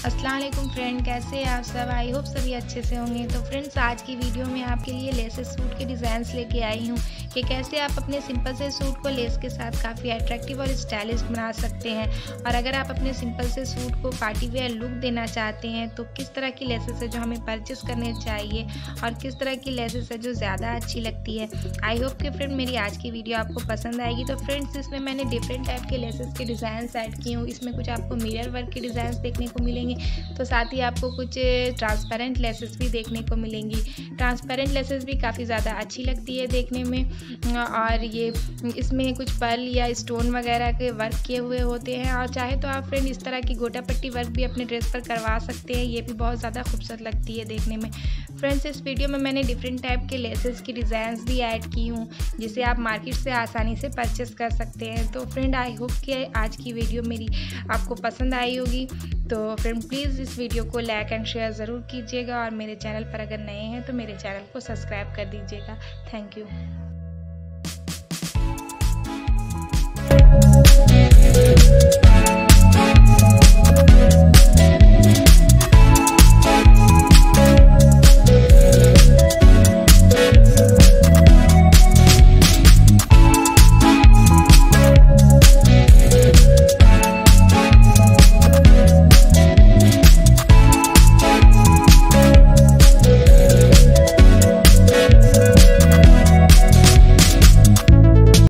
अस्सलाम वालेकुम फ्रेंड, कैसे हैं आप सब। आई होप सभी अच्छे से होंगे। तो फ्रेंड्स, आज की वीडियो में आपके लिए लेसेस सूट के डिज़ाइंस लेके आई हूँ कि कैसे आप अपने सिंपल से सूट को लेस के साथ काफ़ी अट्रैक्टिव और स्टाइलिश बना सकते हैं। और अगर आप अपने सिंपल से सूट को पार्टी वेयर लुक देना चाहते हैं तो किस तरह की लेसेस है जो हमें परचेस करने चाहिए और किस तरह की लेसेस है जो ज़्यादा अच्छी लगती है। आई होप कि फ्रेंड मेरी आज की वीडियो आपको पसंद आएगी। तो फ्रेंड्स, इसमें मैंने डिफरेंट टाइप के लेसेस के डिज़ाइन ऐड किए हूँ। इसमें कुछ आपको मिरर वर्क के डिज़ाइन देखने को मिलेंगे, तो साथ ही आपको कुछ ट्रांसपेरेंट लेसेस भी देखने को मिलेंगी। ट्रांसपेरेंट लेसेस भी काफ़ी ज़्यादा अच्छी लगती है देखने में, और ये इसमें कुछ पर्ल या स्टोन वगैरह के वर्क किए हुए होते हैं। और चाहे तो आप फ्रेंड इस तरह की गोटा पट्टी वर्क भी अपने ड्रेस पर करवा सकते हैं, ये भी बहुत ज़्यादा खूबसूरत लगती है देखने में। फ्रेंड्स, इस वीडियो में मैंने डिफरेंट टाइप के लेसेस की डिज़ाइंस भी ऐड की हूँ जिसे आप मार्केट से आसानी से परचेस कर सकते हैं। तो फ्रेंड, आई होप कि आज की वीडियो मेरी आपको पसंद आई होगी। तो फ्रेंड, प्लीज़ इस वीडियो को लाइक एंड शेयर ज़रूर कीजिएगा और मेरे चैनल पर अगर नए हैं तो मेरे चैनल को सब्सक्राइब कर दीजिएगा। Thank you.